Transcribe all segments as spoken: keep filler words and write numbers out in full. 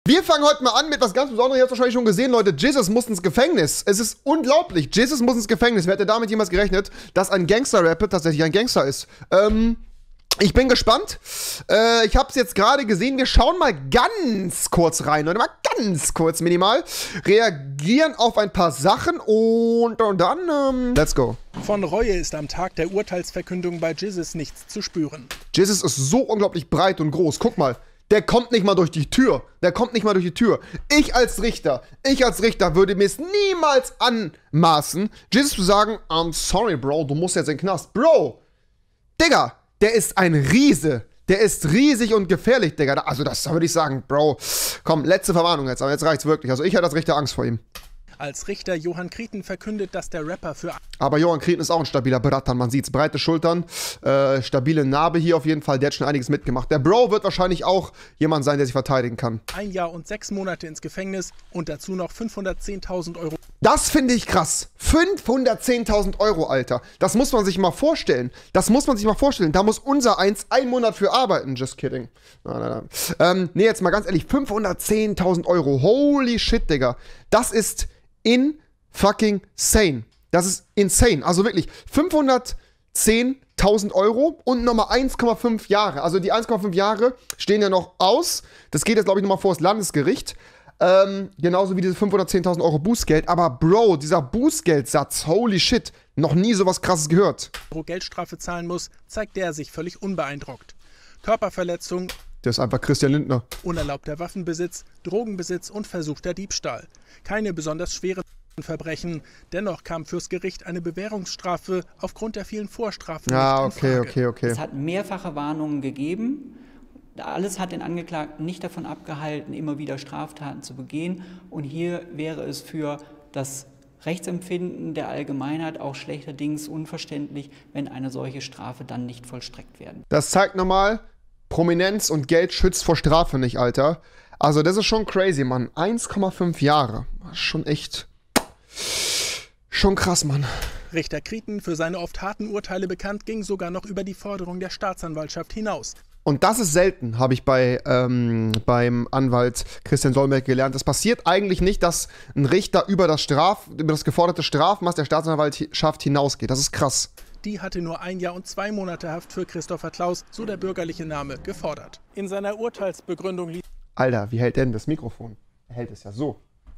Wir fangen heute mal an mit was ganz Besonderem. Ihr habt es wahrscheinlich schon gesehen, Leute. Jesus muss ins Gefängnis. Es ist unglaublich. Jesus muss ins Gefängnis. Wer hätte damit jemals gerechnet, dass ein Gangster-Rapper tatsächlich ein Gangster ist? Ähm, ich bin gespannt. Äh, ich habe es jetzt gerade gesehen. Wir schauen mal ganz kurz rein. Leute, mal ganz kurz, minimal. Reagieren auf ein paar Sachen und, und dann, ähm, let's go. Von Reue ist am Tag der Urteilsverkündung bei Jesus nichts zu spüren. Jesus ist so unglaublich breit und groß. Guck mal. Der kommt nicht mal durch die Tür. Der kommt nicht mal durch die Tür. Ich als Richter, ich als Richter würde mir es niemals anmaßen, Jesus zu sagen, I'm sorry, Bro, du musst jetzt in den Knast. Bro, Digga, der ist ein Riese. Der ist riesig und gefährlich, Digga. Also das würde ich sagen, Bro. Komm, letzte Verwarnung jetzt, aber jetzt reicht's wirklich. Also ich hatte als Richter Angst vor ihm. Als Richter Johann Krieten verkündet, dass der Rapper für... Aber Johann Krieten ist auch ein stabiler Bratan, man sieht's. Breite Schultern, äh, stabile Narbe hier auf jeden Fall. Der hat schon einiges mitgemacht. Der Bro wird wahrscheinlich auch jemand sein, der sich verteidigen kann. Ein Jahr und sechs Monate ins Gefängnis und dazu noch fünfhundertzehntausend Euro. Das finde ich krass. fünfhundertzehntausend Euro, Alter. Das muss man sich mal vorstellen. Das muss man sich mal vorstellen. Da muss unser Eins einen Monat für arbeiten. Just kidding. Nein, nein, nein. Ähm, nee, jetzt mal ganz ehrlich. fünfhundertzehntausend Euro. Holy shit, Digga. Das ist in fucking sane. Das ist insane. Also wirklich, fünfhundertzehntausend Euro und nochmal eins Komma fünf Jahre. Also die eins Komma fünf Jahre stehen ja noch aus. Das geht jetzt, glaube ich, nochmal vor das Landesgericht. Ähm, genauso wie diese fünfhundertzehntausend Euro Bußgeld. Aber Bro, dieser Bußgeldsatz, holy shit, noch nie sowas Krasses gehört. Euro Geldstrafe zahlen muss, zeigt der sich völlig unbeeindruckt. Körperverletzung, der ist einfach Christian Lindner. Unerlaubter Waffenbesitz, Drogenbesitz und versuchter Diebstahl. Keine besonders schweren Verbrechen. Dennoch kam fürs Gericht eine Bewährungsstrafe aufgrund der vielen Vorstrafen. Ja, okay, okay, okay. Es hat mehrfache Warnungen gegeben. Alles hat den Angeklagten nicht davon abgehalten, immer wieder Straftaten zu begehen. Und hier wäre es für das Rechtsempfinden der Allgemeinheit auch schlechterdings unverständlich, wenn eine solche Strafe dann nicht vollstreckt werden. Das zeigt nochmal, Prominenz und Geld schützt vor Strafe nicht, Alter. Also das ist schon crazy, Mann. eins Komma fünf Jahre. Schon echt... Schon krass, Mann. Richter Krieten, für seine oft harten Urteile bekannt, ging sogar noch über die Forderung der Staatsanwaltschaft hinaus. Und das ist selten, habe ich bei, ähm, beim Anwalt Christian Solmecke gelernt. Es passiert eigentlich nicht, dass ein Richter über das Straf, über das geforderte Strafmaß der Staatsanwaltschaft hinausgeht. Das ist krass. Die hatte nur ein Jahr und zwei Monate Haft für Christopher Klaus, so der bürgerliche Name, gefordert. In seiner Urteilsbegründung ließ... Alter, wie hält der denn das Mikrofon? Er hält es ja so.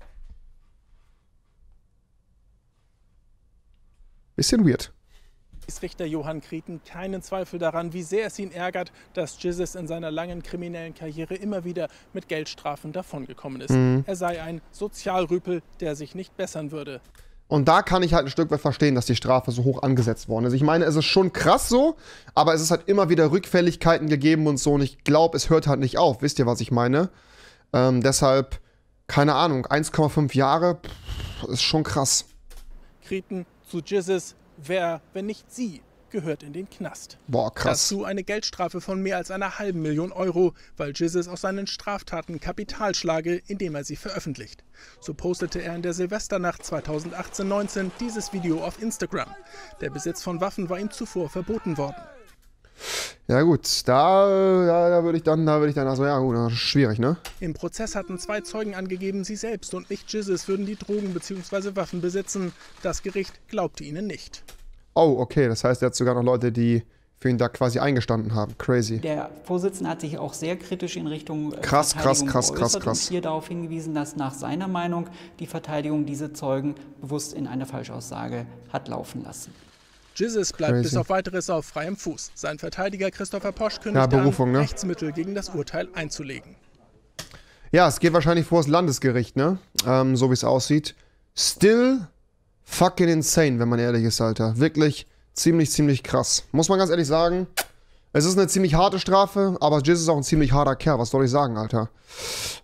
Bisschen weird. Richter Johann Krieten keinen Zweifel daran, wie sehr es ihn ärgert, dass Jesus in seiner langen kriminellen Karriere immer wieder mit Geldstrafen davongekommen ist. Mhm. Er sei ein Sozialrüpel, der sich nicht bessern würde. Und da kann ich halt ein Stück weit verstehen, dass die Strafe so hoch angesetzt worden ist. Ich meine, es ist schon krass so, aber es ist halt immer wieder Rückfälligkeiten gegeben und so. Und ich glaube, es hört halt nicht auf. Wisst ihr, was ich meine? Ähm, deshalb, keine Ahnung, eins Komma fünf Jahre pff, ist schon krass. Krieten zu Jesus, wer, wenn nicht sie, gehört in den Knast. Boah, krass. Dazu eine Geldstrafe von mehr als einer halben Million Euro, weil Jesus aus seinen Straftaten Kapital schlage, indem er sie veröffentlicht. So postete er in der Silvesternacht zweitausendachtzehn neunzehn dieses Video auf Instagram. Der Besitz von Waffen war ihm zuvor verboten worden. Ja gut, da, da, da würde ich dann, da würde ich dann, also ja gut, das ist schwierig, ne? Im Prozess hatten zwei Zeugen angegeben, sie selbst und nicht Jesus würden die Drogen bzw. Waffen besitzen. Das Gericht glaubte ihnen nicht. Oh, okay, das heißt, er hat sogar noch Leute, die für ihn da quasi eingestanden haben. Crazy. Der Vorsitzende hat sich auch sehr kritisch in Richtung krass, krass, krass, krass, krass. und hier darauf hingewiesen, dass nach seiner Meinung die Verteidigung diese Zeugen bewusst in eine Falschaussage hat laufen lassen. Jesus bleibt Crazy. bis auf Weiteres auf freiem Fuß. Sein Verteidiger Christopher Posch kündigt ja, Berufung, an, ne? Rechtsmittel gegen das Urteil einzulegen. Ja, es geht wahrscheinlich vor das Landesgericht, ne? Ähm, so wie es aussieht. Still fucking insane, wenn man ehrlich ist, Alter. Wirklich ziemlich, ziemlich krass. Muss man ganz ehrlich sagen. Es ist eine ziemlich harte Strafe, aber Jesus ist auch ein ziemlich harter Kerl. Was soll ich sagen, Alter?